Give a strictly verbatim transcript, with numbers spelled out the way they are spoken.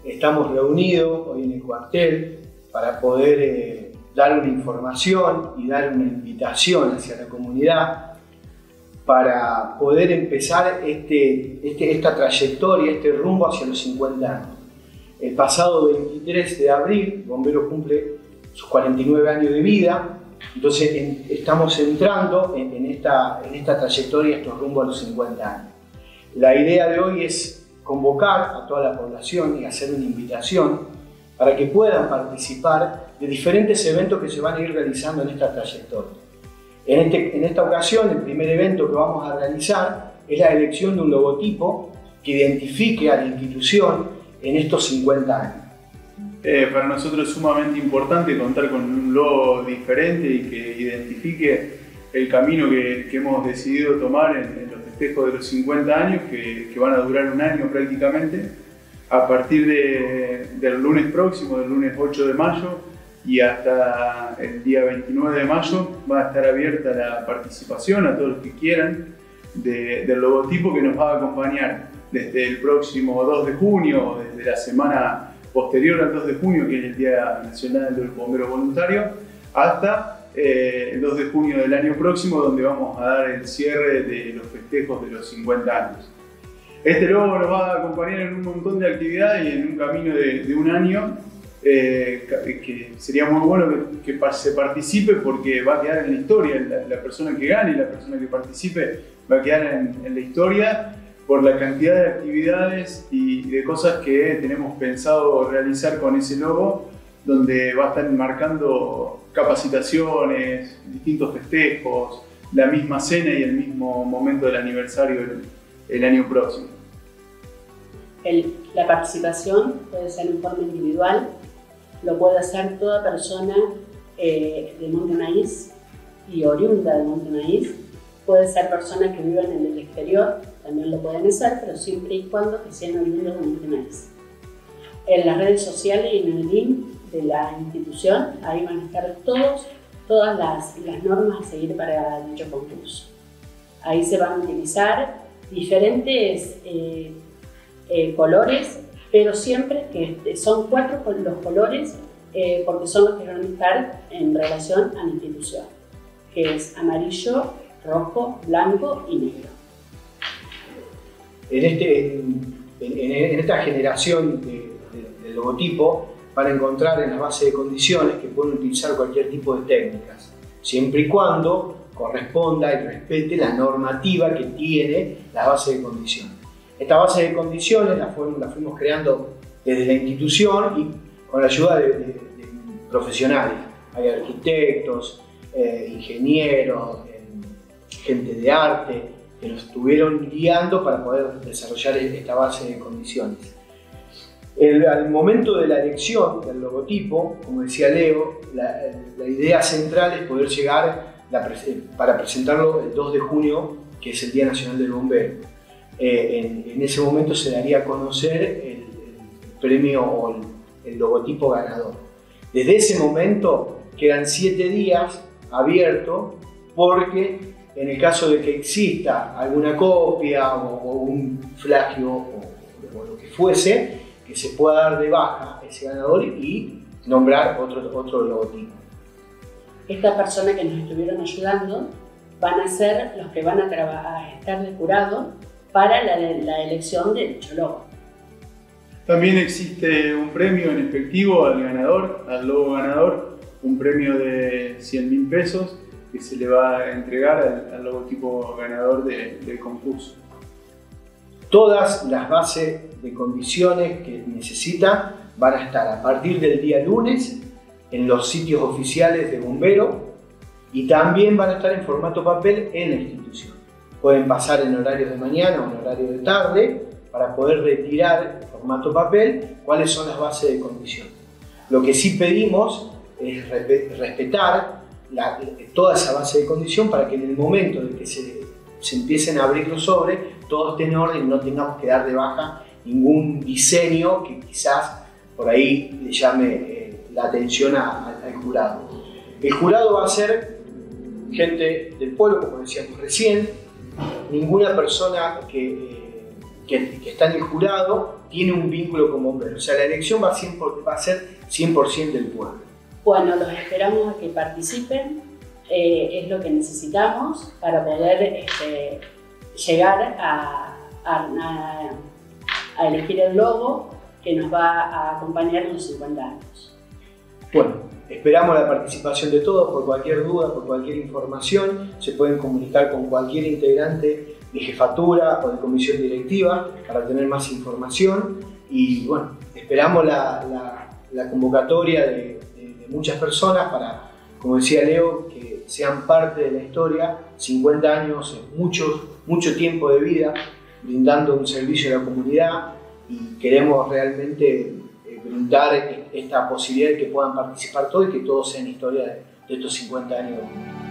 estamos reunidos hoy en el cuartel para poder eh, dar una información y dar una invitación hacia la comunidad para poder empezar este, este, esta trayectoria, este rumbo hacia los cincuenta años. El pasado veintitrés de abril, Bombero cumple sus cuarenta y nueve años de vida, entonces en, estamos entrando en, en, esta, en esta trayectoria, estos rumbo a los cincuenta años. La idea de hoy es convocar a toda la población y hacer una invitación para que puedan participar de diferentes eventos que se van a ir realizando en esta trayectoria. En, este, en esta ocasión, el primer evento que vamos a realizar es la elección de un logotipo que identifique a la institución en estos cincuenta años. Eh, para nosotros es sumamente importante contar con un logo diferente y que identifique el camino que, que hemos decidido tomar en, en los festejos de los cincuenta años, que, que van a durar un año prácticamente. A partir de, del lunes próximo, del lunes ocho de mayo, y hasta el día veintinueve de mayo va a estar abierta la participación a todos los que quieran de, del logotipo, que nos va a acompañar desde el próximo dos de junio o desde la semana posterior al dos de junio, que es el Día Nacional del Bombero Voluntario, hasta eh, el dos de junio del año próximo, donde vamos a dar el cierre de los festejos de los cincuenta años. Este logo nos va a acompañar en un montón de actividades y en un camino de, de un año eh, que sería muy bueno que, que se participe, porque va a quedar en la historia. La, la persona que gane, la persona que participe va a quedar en, en la historia por la cantidad de actividades y de cosas que tenemos pensado realizar con ese logo, donde va a estar marcando capacitaciones, distintos festejos, la misma cena y el mismo momento del aniversario el, el año próximo. El, la participación puede ser en forma individual, lo puede hacer toda persona eh, de Montenaís y oriunda de Montenaís, puede ser personas que vivan en el exterior, también lo pueden hacer, pero siempre y cuando que sean oriundos de Montenaís. En las redes sociales y en el link de la institución, ahí van a estar todos, todas las, las normas a seguir para dicho concurso. Ahí se van a utilizar diferentes eh, eh, colores, pero siempre que son cuatro los colores eh, porque son los que van a estar en relación a la institución, que es amarillo, rojo, blanco y negro. En, este, en, en, en esta generación de, de, del logotipo van a encontrar en la base de condiciones que pueden utilizar cualquier tipo de técnicas, siempre y cuando corresponda y respete la normativa que tiene la base de condiciones. Esta base de condiciones la fuimos, la fuimos creando desde la institución y con la ayuda de, de, de profesionales. Hay arquitectos, eh, ingenieros, eh, gente de arte, que nos estuvieron guiando para poder desarrollar esta base de condiciones. El, al momento de la elección del logotipo, como decía Leo, la, la idea central es poder llegar la, para presentarlo el dos de junio, que es el Día Nacional del Bombero. Eh, en, en ese momento se daría a conocer el, el premio o el, el logotipo ganador. Desde ese momento quedan siete días abiertos, porque en el caso de que exista alguna copia o, o un plagio o, o lo que fuese, que se pueda dar de baja ese ganador y nombrar otro, otro logotipo. Estas personas que nos estuvieron ayudando van a ser los que van a, a estar de jurado para la, la elección de dicho logo. También existe un premio en efectivo al ganador, al logo ganador, un premio de cien mil pesos que se le va a entregar al, al logotipo ganador de, del concurso. Todas las bases de condiciones que necesita van a estar a partir del día lunes en los sitios oficiales de Bombero y también van a estar en formato papel en la institución. Pueden pasar en horarios de mañana o en horario de tarde para poder retirar en formato papel cuáles son las bases de condiciones. Lo que sí pedimos es respetar la, toda esa base de condición para que en el momento en que se, se empiecen a abrir los sobres, todo esté en orden y no tengamos que dar de baja ningún diseño que quizás por ahí le llame eh, la atención a, a, al jurado. El jurado va a ser gente del pueblo, como decíamos recién, ninguna persona que, eh, que, que está en el jurado tiene un vínculo con bomberos. O sea, la elección va a, cien por, va a ser cien por ciento del pueblo. Bueno, los esperamos a que participen, eh, es lo que necesitamos para poder este, llegar a, a, a elegir el logo que nos va a acompañar en los cincuenta años. Bueno, esperamos la participación de todos. Por cualquier duda, por cualquier información, se pueden comunicar con cualquier integrante de jefatura o de comisión directiva para tener más información. Y bueno, esperamos la, la, la convocatoria de, de, de muchas personas para, como decía Leo, que sean parte de la historia. cincuenta años es mucho, mucho tiempo de vida brindando un servicio a la comunidad, y queremos realmente brindar esta posibilidad de que puedan participar todos y que todos sean historia de, de estos cincuenta años.